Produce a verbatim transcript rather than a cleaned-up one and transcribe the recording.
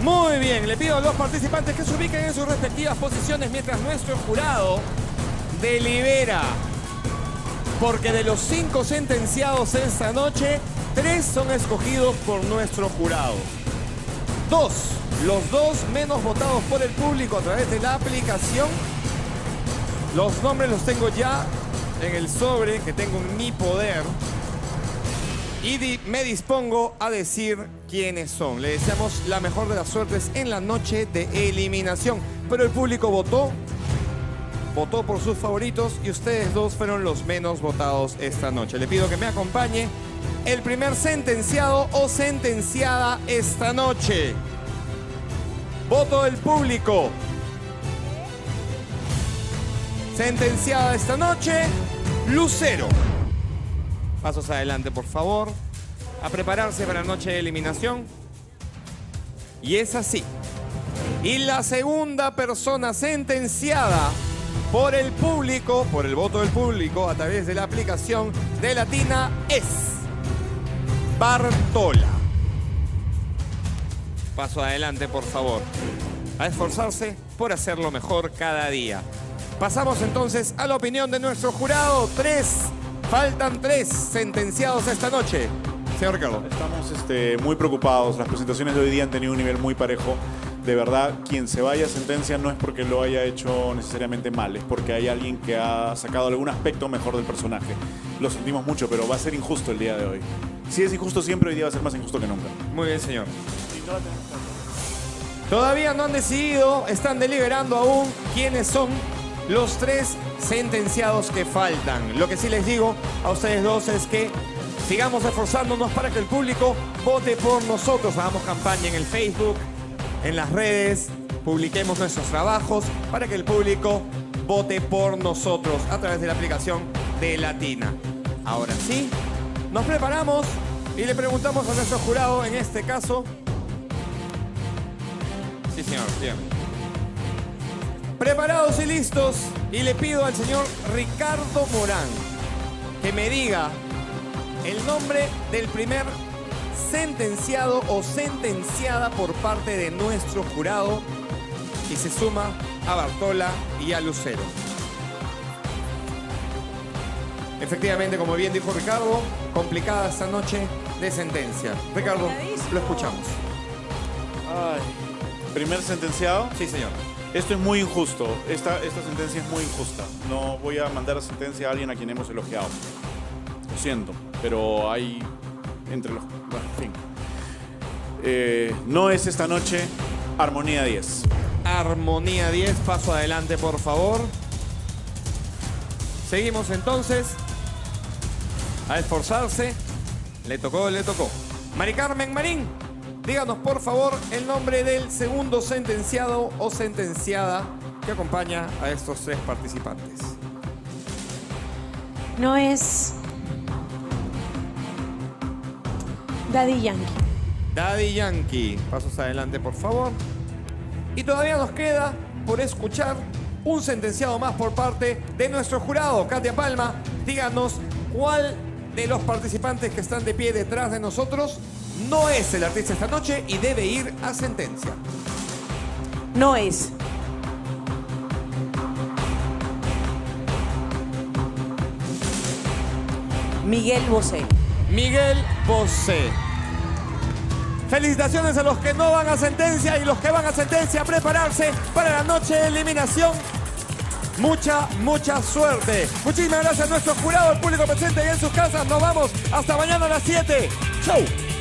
Muy bien, le pido a los participantes que se ubiquen en sus respectivas posiciones mientras nuestro jurado delibera. Porque de los cinco sentenciados esta noche, tres son escogidos por nuestro jurado. Dos, los dos menos votados por el público a través de la aplicación. Los nombres los tengo ya en el sobre que tengo en mi poder. Y di- me dispongo a decir quiénes son. Le deseamos la mejor de las suertes en la noche de eliminación. Pero el público votó, votó por sus favoritos y ustedes dos fueron los menos votados esta noche. Le pido que me acompañe el primer sentenciado o sentenciada esta noche. Voto del público. Sentenciada esta noche, Lucero. Pasos adelante, por favor. A prepararse para la noche de eliminación. Y es así. Y la segunda persona sentenciada por el público, por el voto del público, a través de la aplicación de Latina, es Bartola. Paso adelante, por favor. A esforzarse por hacerlo mejor cada día. Pasamos entonces a la opinión de nuestro jurado. Tres. Faltan tres sentenciados esta noche. Señor Ricardo. Estamos este, muy preocupados. Las presentaciones de hoy día han tenido un nivel muy parejo. De verdad, quien se vaya a sentencia no es porque lo haya hecho necesariamente mal, es porque hay alguien que ha sacado algún aspecto mejor del personaje. Lo sentimos mucho, pero va a ser injusto el día de hoy. Si es injusto siempre, hoy día va a ser más injusto que nunca. Muy bien, señor. Todavía no han decidido, están deliberando aún quiénes son los tres sentenciados que faltan. Lo que sí les digo a ustedes dos es que sigamos esforzándonos para que el público vote por nosotros. Hagamos campaña en el Facebook, en las redes, publiquemos nuestros trabajos para que el público vote por nosotros a través de la aplicación de Latina. Ahora sí, nos preparamos y le preguntamos a nuestro jurado, en este caso... Sí, señor, bien. Preparados y listos, y le pido al señor Ricardo Morán que me diga el nombre del primer sentenciado o sentenciada por parte de nuestro jurado y se suma a Bartola y a Lucero. Efectivamente, como bien dijo Ricardo, complicada esta noche de sentencia. Ricardo, lo escuchamos. Ay, ¿primer sentenciado? Sí, señor. Esto es muy injusto. Esta, esta sentencia es muy injusta. No voy a mandar a sentencia a alguien a quien hemos elogiado. Lo siento, pero hay entre los... Bueno, en fin. Eh, no es esta noche Armonía diez. Armonía diez, paso adelante, por favor. Seguimos entonces. A esforzarse. Le tocó, le tocó. Mari Carmen Marín, díganos por favor el nombre del segundo sentenciado o sentenciada que acompaña a estos tres participantes. No es Daddy Yankee. Daddy Yankee. Pasos adelante, por favor. Y todavía nos queda por escuchar un sentenciado más por parte de nuestro jurado. Katia Palma, díganos cuál de los participantes que están de pie detrás de nosotros no es el artista esta noche y debe ir a sentencia. No es Miguel Bosé. Miguel Bosé. Felicitaciones a los que no van a sentencia y los que van a sentencia a prepararse para la noche de eliminación. Mucha, mucha suerte. Muchísimas gracias a nuestro jurado, al público presente y en sus casas. Nos vamos hasta mañana a las siete. ¡Chau!